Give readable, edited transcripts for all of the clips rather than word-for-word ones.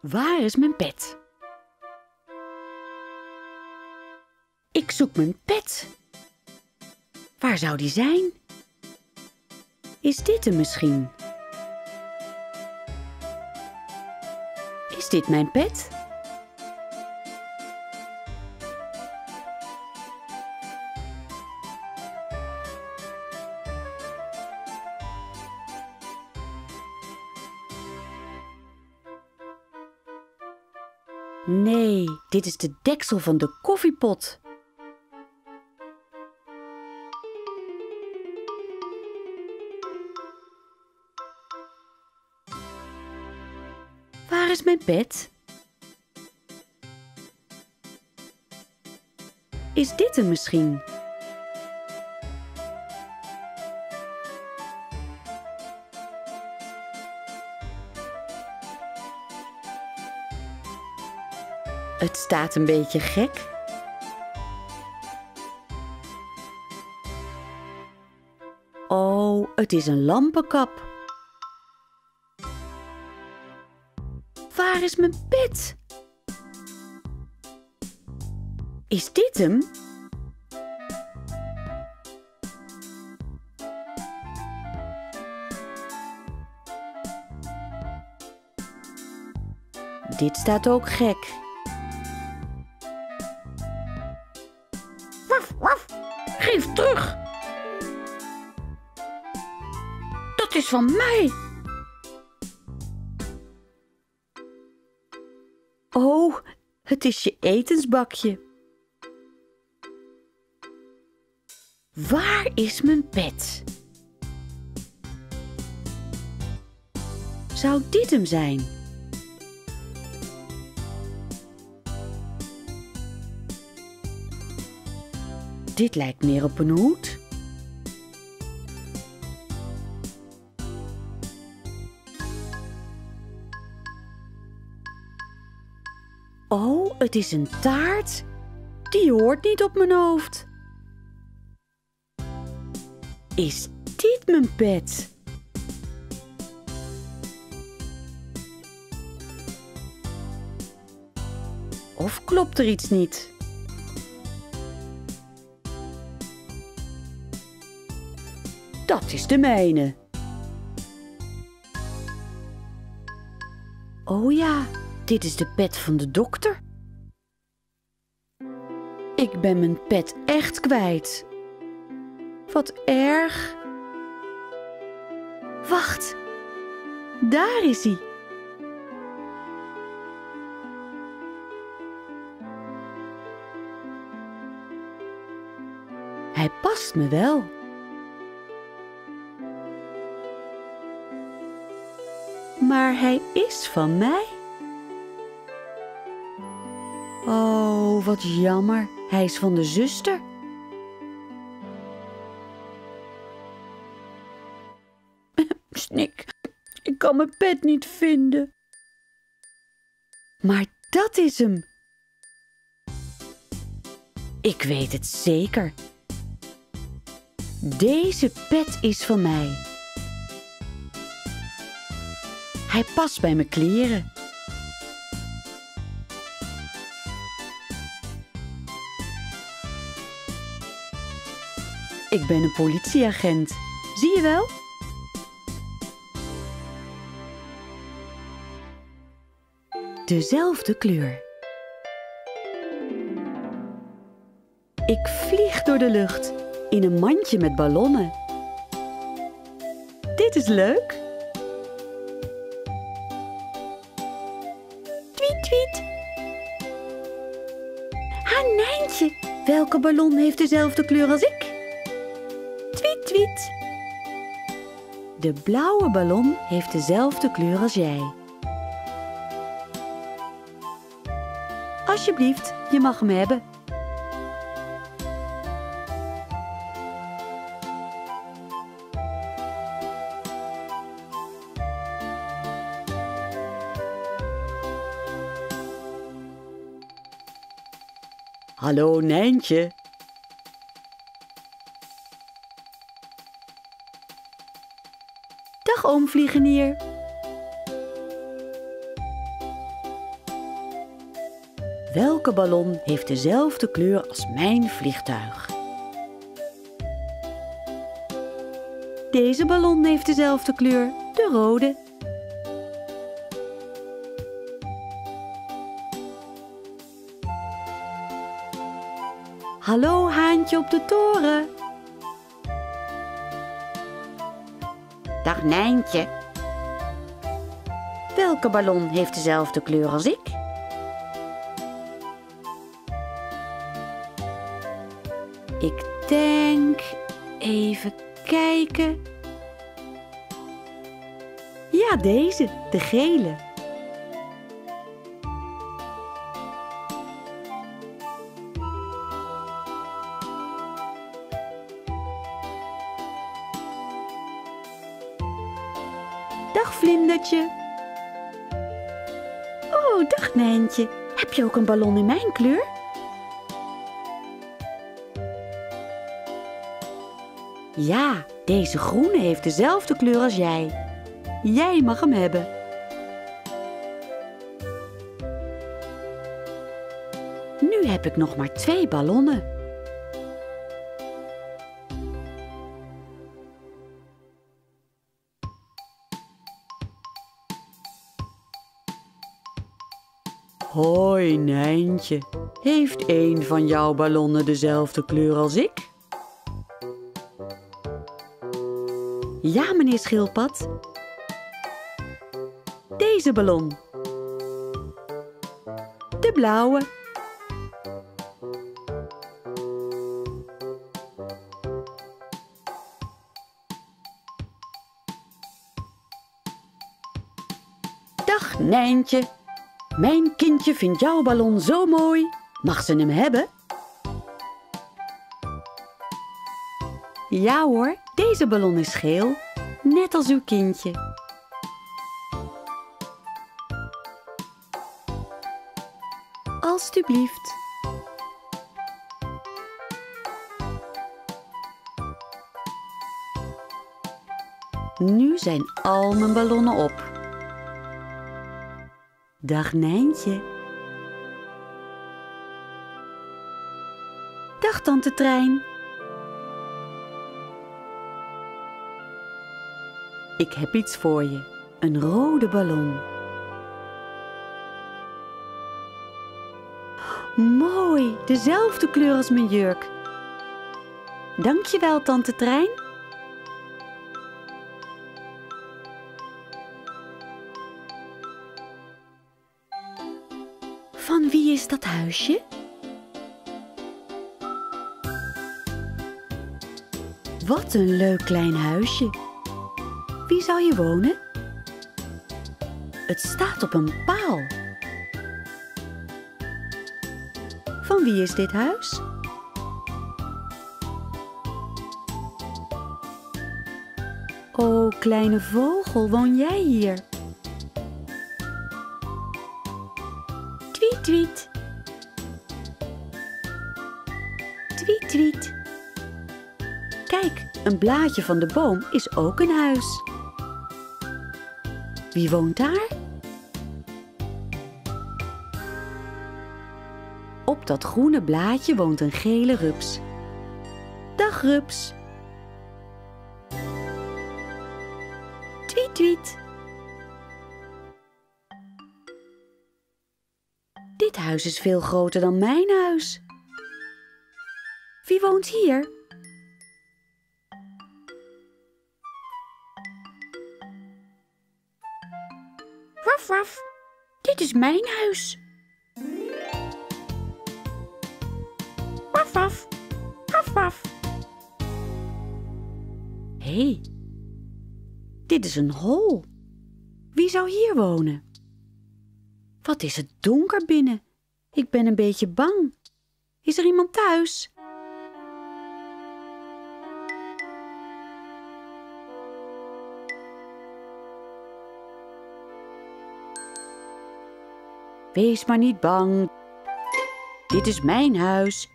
Waar is mijn pet? Ik zoek mijn pet. Waar zou die zijn? Is dit hem misschien? Is dit mijn pet? Nee, dit is de deksel van de koffiepot. Waar is mijn pet? Is dit hem misschien? Het staat een beetje gek. Oh, het is een lampenkap. Waar is mijn pet? Is dit hem? Dit staat ook gek. Waf, waf, geef terug. Dat is van mij. Oh, het is je etensbakje. Waar is mijn pet? Zou dit hem zijn? Dit lijkt meer op een hoed. Oh, het is een taart. Die hoort niet op mijn hoofd. Is dit mijn pet? Of klopt er iets niet? Dat is de mijne. Oh ja, dit is de pet van de dokter. Ik ben mijn pet echt kwijt. Wat erg. Wacht, daar is hij. Hij past me wel. Maar hij is van mij. Oh, wat jammer. Hij is van de zuster. Snik, ik kan mijn pet niet vinden. Maar dat is hem. Ik weet het zeker. Deze pet is van mij. Hij past bij mijn kleren. Ik ben een politieagent. Zie je wel? Dezelfde kleur. Ik vlieg door de lucht in een mandje met ballonnen. Dit is leuk. Tweet, tweet. Ha, Nijntje, welke ballon heeft dezelfde kleur als ik? Tweet, tweet. De blauwe ballon heeft dezelfde kleur als jij. Alsjeblieft, je mag hem hebben. Hallo Nijntje. Dag oom Vliegenier. Welke ballon heeft dezelfde kleur als mijn vliegtuig? Deze ballon heeft dezelfde kleur, de rode. Hallo haantje op de toren. Dag Nijntje. Welke ballon heeft dezelfde kleur als ik? Ik denk, even kijken. Ja, deze, de gele. Dag vlindertje. Oh, dag Nijntje. Heb je ook een ballon in mijn kleur? Ja, deze groene heeft dezelfde kleur als jij. Jij mag hem hebben. Nu heb ik nog maar 2 ballonnen. Hoi Nijntje, heeft een van jouw ballonnen dezelfde kleur als ik? Ja, meneer Schildpad. Deze ballon. De blauwe. Dag Nijntje. Mijn kindje vindt jouw ballon zo mooi. Mag ze hem hebben? Ja hoor, deze ballon is geel, net als uw kindje. Alsjeblieft. Nu zijn al mijn ballonnen op. Dag Nijntje. Dag tante Trein. Ik heb iets voor je. Een rode ballon. Mooi, dezelfde kleur als mijn jurk. Dankjewel, tante Trein. Van wie is dat huisje? Wat een leuk klein huisje. Wie zou hier wonen? Het staat op een paal. Van wie is dit huis? O, kleine vogel, woon jij hier? Tweet, tweet. Tweet, tweet. Kijk, een blaadje van de boom is ook een huis. Wie woont daar? Op dat groene blaadje woont een gele rups. Dag rups. Tweet, tweet. Dit huis is veel groter dan mijn huis. Wie woont hier? Waf, waf. Dit is mijn huis. Waf, waf. Waf, waf. Hé, dit is een hol. Wie zou hier wonen? Wat is het donker binnen? Ik ben een beetje bang. Is er iemand thuis? Wees maar niet bang. Dit is mijn huis.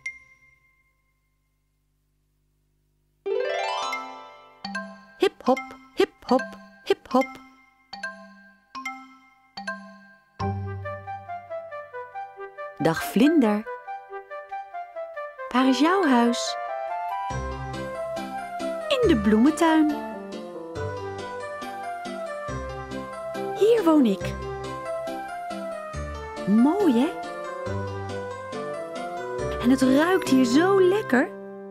Hip hop, hip hop, hip hop. Dag vlinder. Waar is jouw huis? In de bloementuin. Hier woon ik. Mooi, hè? En het ruikt hier zo lekker.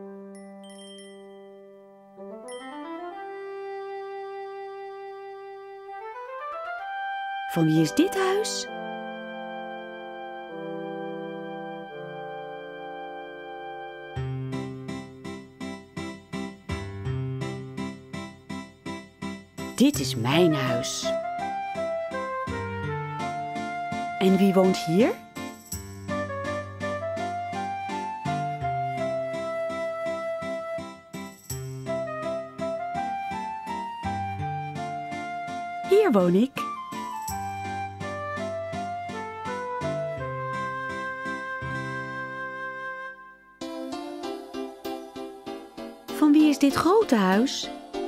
Van wie is dit huis? Dit is mijn huis. En wie woont hier? Hier woon ik. Van wie is dit grote huis?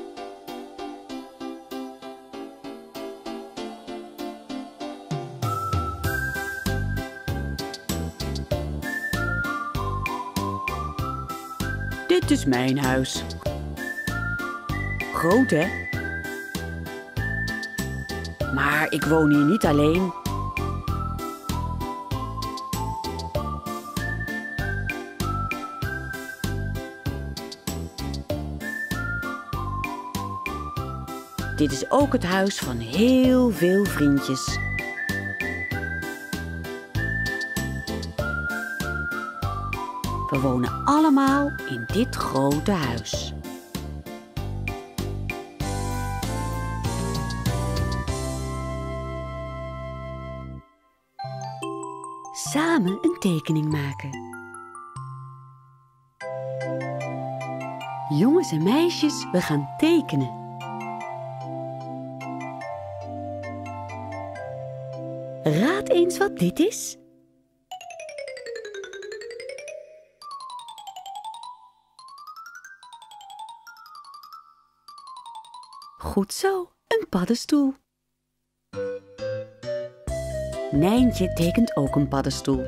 Dit is mijn huis. Groot, hè? Maar ik woon hier niet alleen. Dit is ook het huis van heel veel vriendjes. We wonen allemaal in dit grote huis. Samen een tekening maken. Jongens en meisjes, we gaan tekenen. Raad eens wat dit is. Goed zo, een paddenstoel. Nijntje tekent ook een paddenstoel.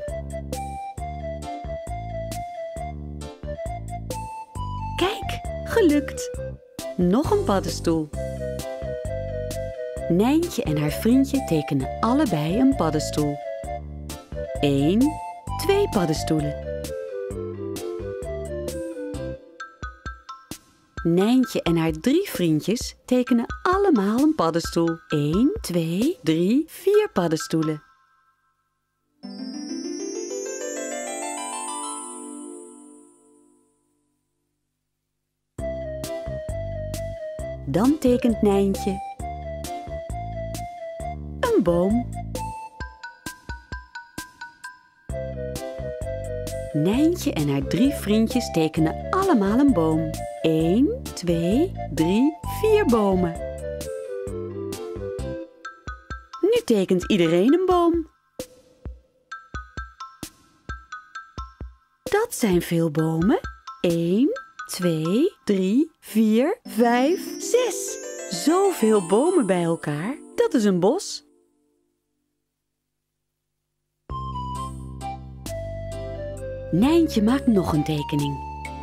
Kijk, gelukt. Nog een paddenstoel. Nijntje en haar vriendje tekenen allebei een paddenstoel. 1, 2 paddenstoelen. Nijntje en haar 3 vriendjes tekenen allemaal een paddenstoel. 1, 2, 3, 4 paddenstoelen. Dan tekent Nijntje een boom. Nijntje en haar 3 vriendjes tekenen allemaal een boom. 1, 2, 3, 4 bomen. Nu tekent iedereen een boom. Dat zijn veel bomen. 1, 2, 3, 4, 5, 6. Zoveel bomen bij elkaar, dat is een bos. Nijntje maakt nog een tekening.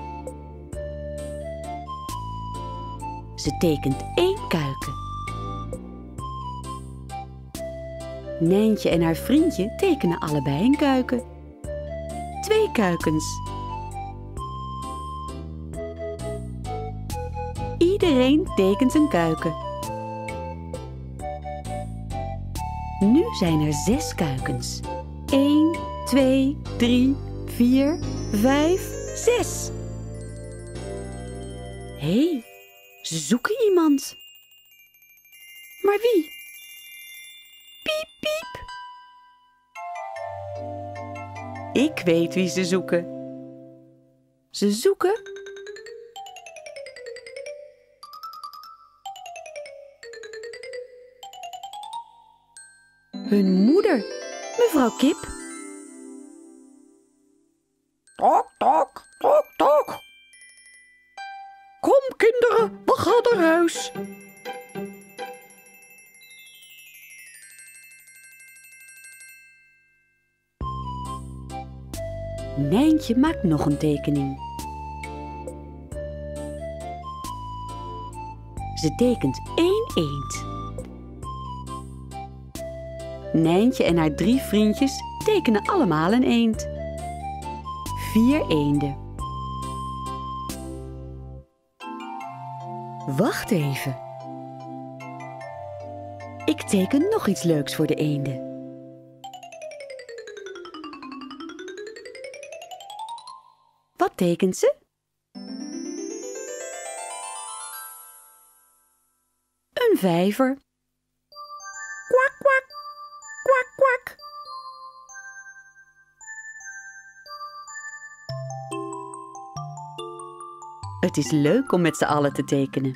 Ze tekent 1 kuiken. Nijntje en haar vriendje tekenen allebei een kuiken. 2 kuikens. Iedereen tekent een kuiken. Nu zijn er 6 kuikens. 1, 2, 3, 4, 5, 6. Hé, ze zoeken iemand. Maar wie? Piep, piep. Ik weet wie ze zoeken. Ze zoeken hun moeder, mevrouw Kip. Tok, tok, tok, tok. Kom kinderen, we gaan naar huis. Nijntje maakt nog een tekening. Ze tekent 1 eend. Nijntje en haar 3 vriendjes tekenen allemaal een eend. 4 eenden. Wacht even. Ik teken nog iets leuks voor de eenden. Wat tekent ze? Een vijver. Kwak, kwak, kwak, kwak. Het is leuk om met z'n allen te tekenen.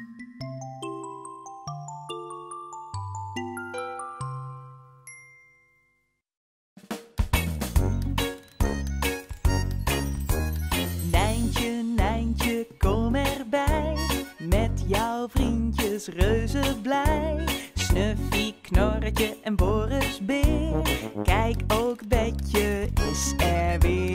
Nijntje, Nijntje, kom erbij. Met jouw vriendjes reuze blij. Snuffie, Knorretje en Boris Beer. Kijk, ook Betje is er weer.